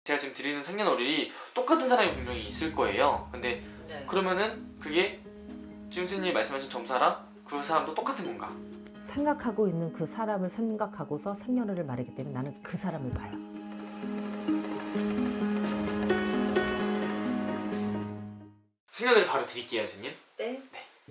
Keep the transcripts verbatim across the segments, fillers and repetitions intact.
제가 지금 드리는 생년월일이 똑같은 사람이 분명히 있을 거예요. 근데 네. 그러면은 그게 지금 선생님이 말씀하신 점사랑 그 사람도 똑같은 건가? 생각하고 있는 그 사람을 생각하고서 생년월일을 말하기 때문에 나는 그 사람을 봐요. 생년월일 바로 드릴게요, 선생님. 네.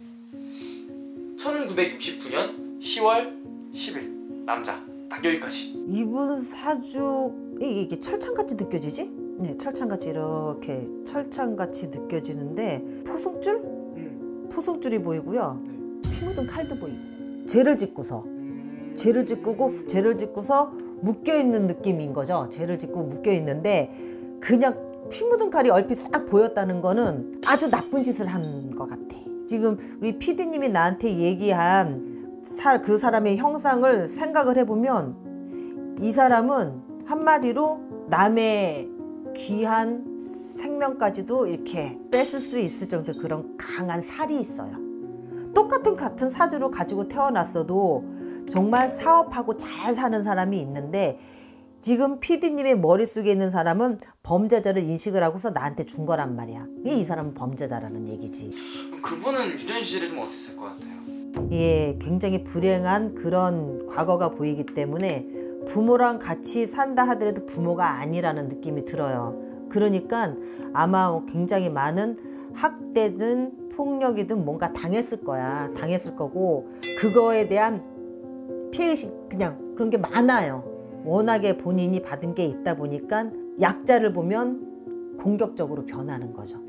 네. 천구백육십구 년 시월 십일 남자. 딱 여기까지. 이분 사주이 이게 철창같이 느껴지지? 네, 철창같이 이렇게 철창같이 느껴지는데 포승줄? 음. 포승줄이 보이고요. 네. 피 묻은 칼도 보이고. 죄를 짓고서 음. 죄를 짓고 죄를 짓고서 묶여 있는 느낌인 거죠. 죄를 짓고 묶여 있는데 그냥 피 묻은 칼이 얼핏 싹 보였다는 거는 아주 나쁜 짓을 한 것 같아. 지금 우리 피디님이 나한테 얘기한 사, 그 사람의 형상을 생각을 해보면 이 사람은 한마디로 남의 귀한 생명까지도 이렇게 뺏을 수 있을 정도의 그런 강한 살이 있어요. 똑같은 같은 사주를 가지고 태어났어도 정말 사업하고 잘 사는 사람이 있는데 지금 피디님의 머릿속에 있는 사람은 범죄자를 인식을 하고서 나한테 준 거란 말이야. 이 사람은 범죄자라는 얘기지. 그분은 유년 시절에 좀 어땠을 것 같아요? 예, 굉장히 불행한 그런 과거가 보이기 때문에 부모랑 같이 산다 하더라도 부모가 아니라는 느낌이 들어요. 그러니까 아마 굉장히 많은 학대든 폭력이든 뭔가 당했을 거야. 당했을 거고 그거에 대한 피해의식 그냥 그런 게 많아요. 워낙에 본인이 받은 게 있다 보니까 약자를 보면 공격적으로 변하는 거죠.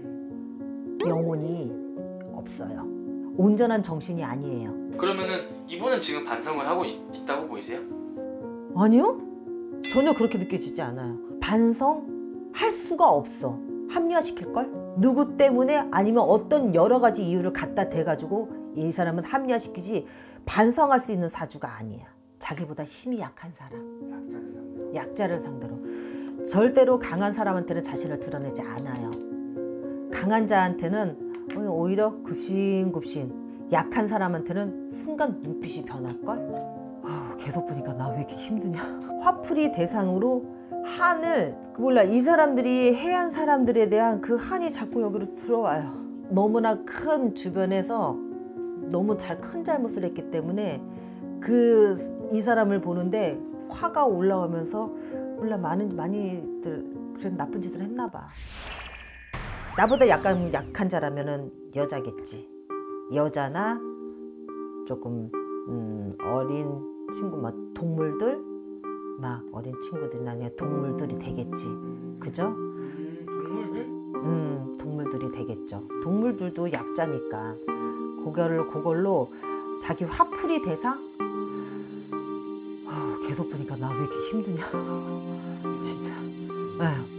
영혼이 없어요. 온전한 정신이 아니에요. 그러면은 이분은 지금 반성을 하고 있, 있다고 보이세요? 아니요? 전혀 그렇게 느껴지지 않아요. 반성할 수가 없어. 합리화시킬걸? 누구 때문에 아니면 어떤 여러 가지 이유를 갖다 대가지고 이 사람은 합리화시키지 반성할 수 있는 사주가 아니야. 자기보다 힘이 약한 사람. 약자를 상대로. 약자를 상대로. 절대로 강한 사람한테는 자신을 드러내지 않아요. 강한 자한테는 오히려 굽신굽신. 약한 사람한테는 순간 눈빛이 변할걸? 아, 계속 보니까 나 왜 이렇게 힘드냐. 화풀이 대상으로 한을 몰라 이 사람들이 해안 사람들에 대한 그 한이 자꾸 여기로 들어와요. 너무나 큰 주변에서 너무 잘 큰 잘못을 했기 때문에 그 이 사람을 보는데 화가 올라오면서 몰라 많은 많이들 그런 나쁜 짓을 했나 봐. 나보다 약간 약한 자라면은 여자겠지. 여자나 조금 음, 어린 친구 막 동물들 막 어린 친구들이나 그냥 동물들이 되겠지. 그죠? 동물들? 음, 동물들이 되겠죠. 동물들도 약자니까 그거를 그걸로 자기 화풀이 대상? 어, 계속 보니까 나 왜 이렇게 힘드냐. 진짜. 에휴.